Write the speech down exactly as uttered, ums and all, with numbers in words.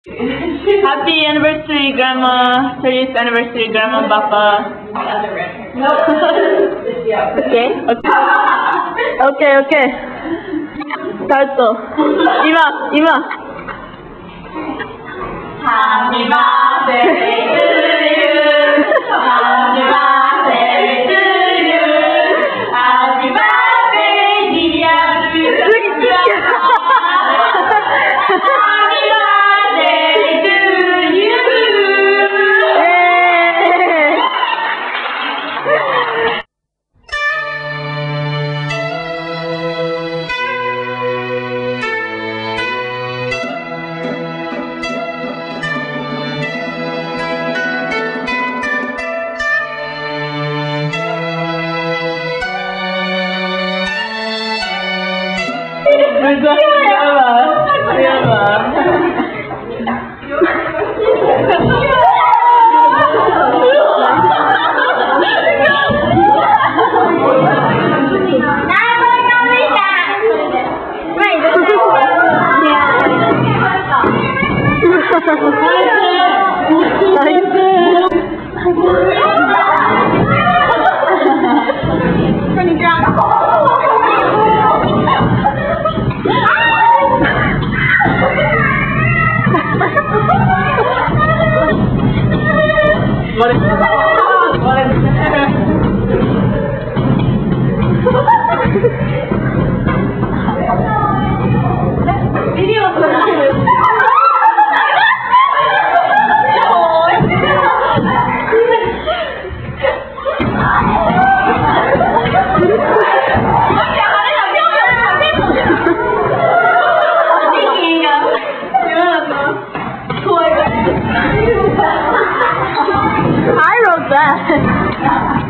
Happy anniversary, Grandma. thirtieth anniversary, Grandma, Papa. Okay? Okay. Okay, okay. Start. Ima, Ima. Happy birthday to you. Happy birthday to you. Happy birthday, dear Susan. Berdoa ya Bang. What is what is video I wrote that.